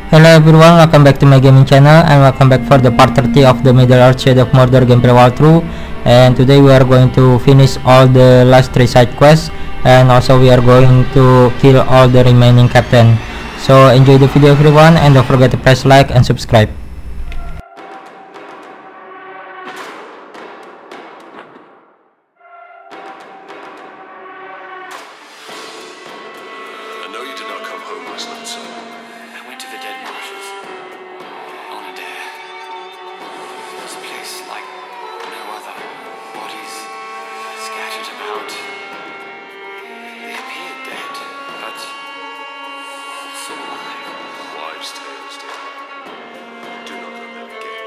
Hello everyone, welcome back to my gaming channel and welcome back for the part 30 of the Middle-earth Shadow of Mordor gameplay walkthrough. And today we are going to finish all the last 3 side quests, and also we are going to kill all the remaining captain. So enjoy the video everyone, and don't forget to press like and subscribe. I know you did not come home last night, son. I went to the dead marshes. On a dare. There's a place like no other. Bodies scattered about. They appeared dead, but also alive. Wives' tales, dear. Do not go there again.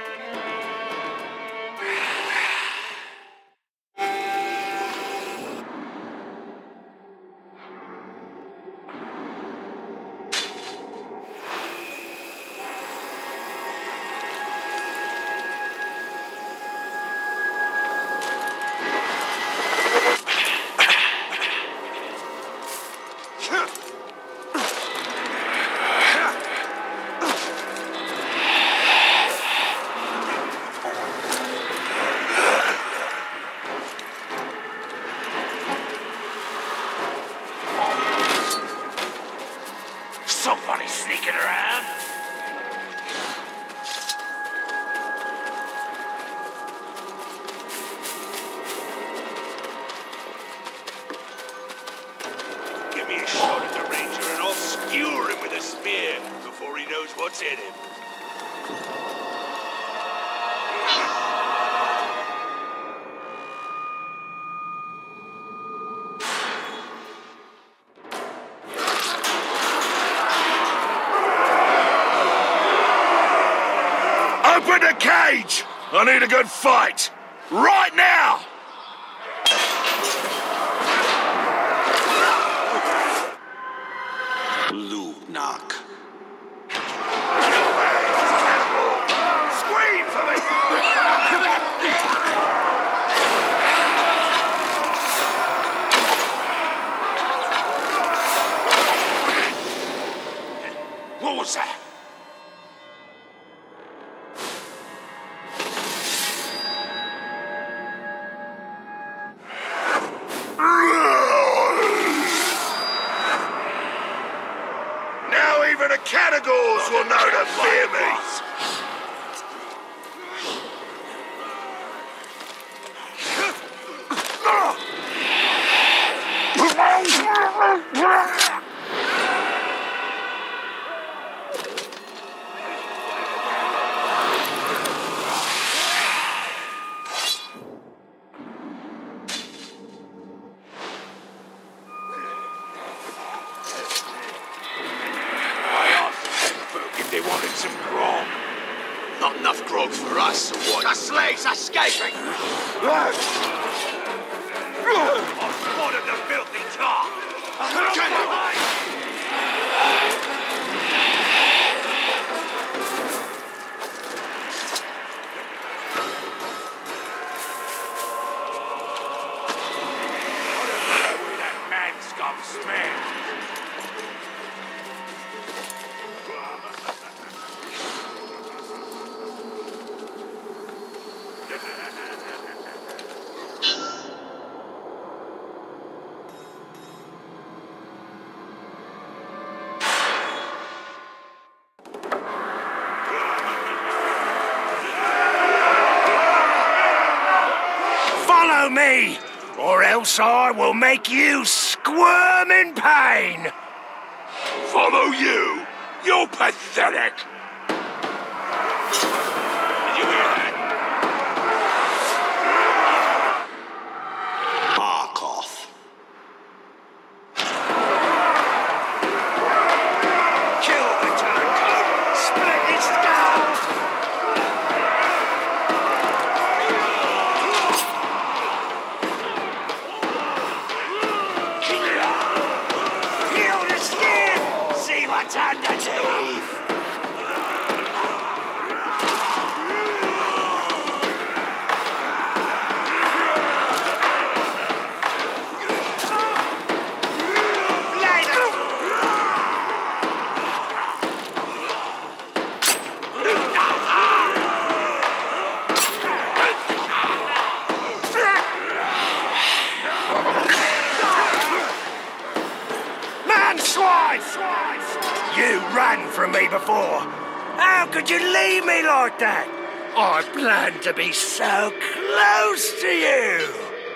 Somebody sneaking around? Give me a shot at the ranger and I'll skewer him with a spear before he knows what's in him. Open the cage! I need a good fight! Right now! Knock. Scream for me! What was that? Now even the categories will know to fear me. If they wanted some grog. Not enough grog for us, or what? The slaves escaping! I've spotted the filthy tar! That man scum smell! Follow me, or else I will make you squirm in pain! Follow you? You're pathetic! Did you hear that? Mark off. Kill the turncoat! Split his skull! Peel the skin! See what's underneath! You ran from me before. How could you leave me like that? I planned to be so close to you.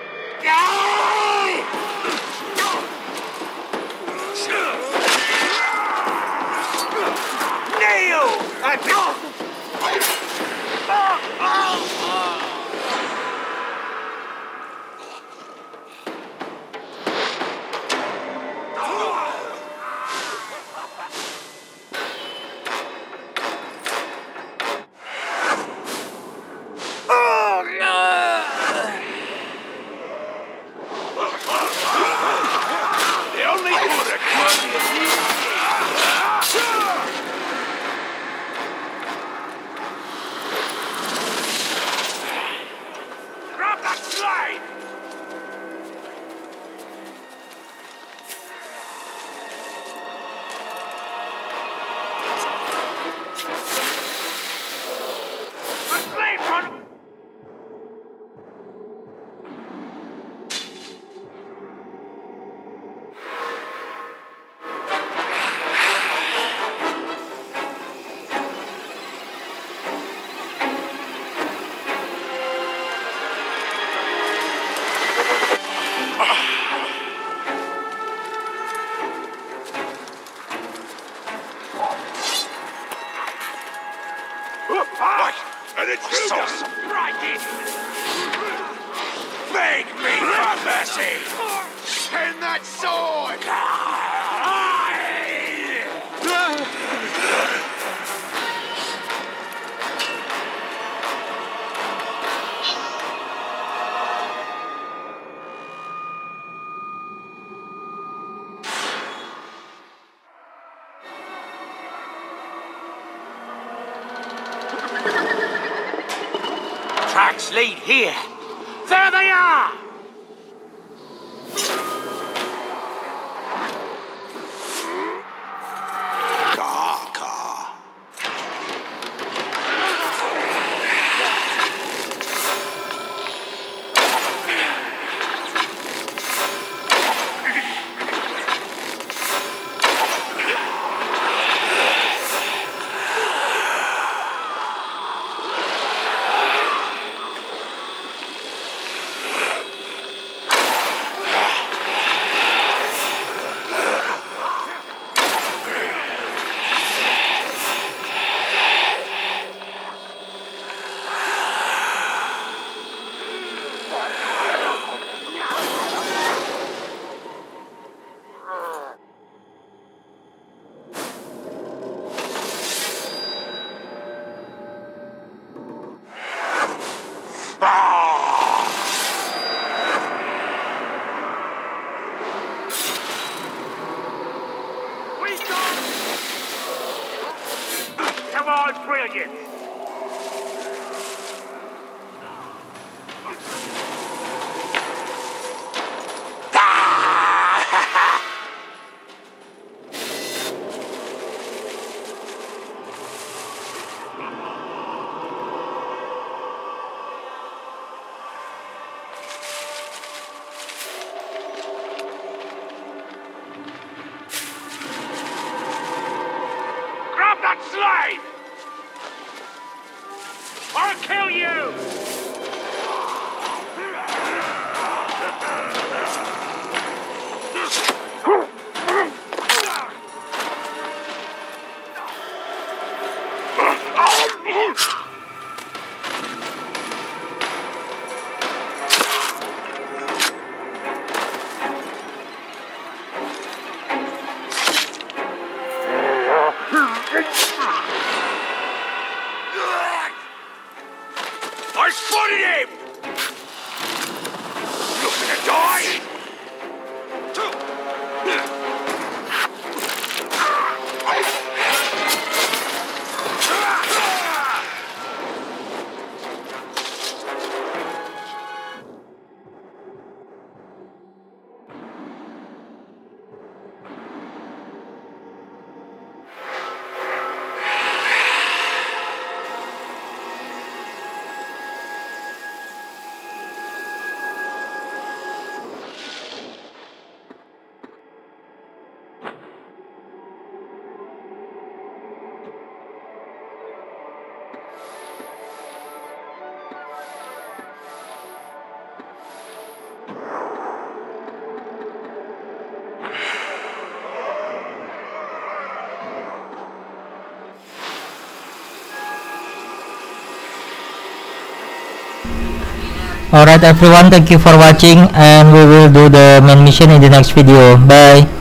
And it's you guys. Beg me for mercy! Send that sword! Tracks lead here. There they are! Come on, brilliant! Grab that slave! I'll kill you! I spotted him! You're gonna die! Alright everyone, thank you for watching, and we will do the main mission in the next video. Bye.